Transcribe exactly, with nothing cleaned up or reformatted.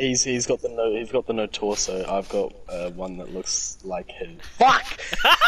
He's he's got the no he's got the no torso. I've got uh, one that looks like him. Fuck!